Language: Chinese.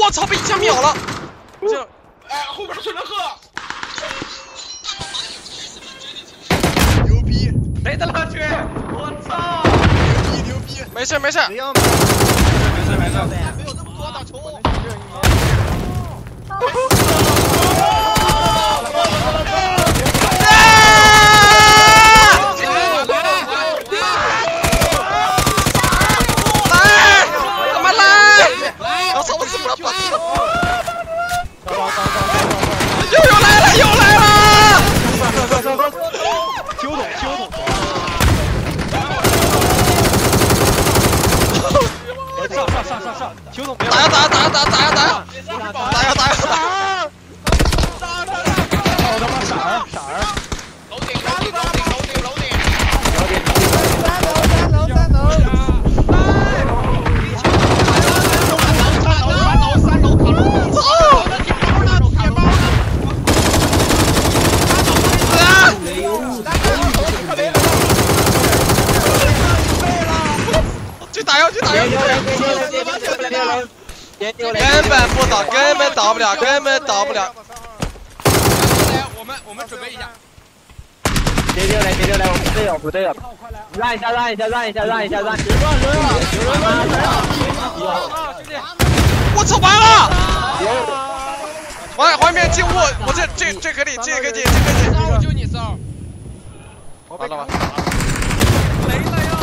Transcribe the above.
我操，被一枪秒了！这， 哎，后边是人喝。 牛逼！ 没得了，去！我操！ 牛逼！没事没事。 没事。没有这么多打球。 又来了！ 秋桶。上！秋桶！ 打呀！ 打呀！我他妈傻儿！楼顶！ 去打药！根本不倒，根本倒不了。 我们准备一下。 接丢来，我不对了，让一下。 我操，完了！外面进物，我这可以，这可以。 我救你骚。 完了。 雷了呀！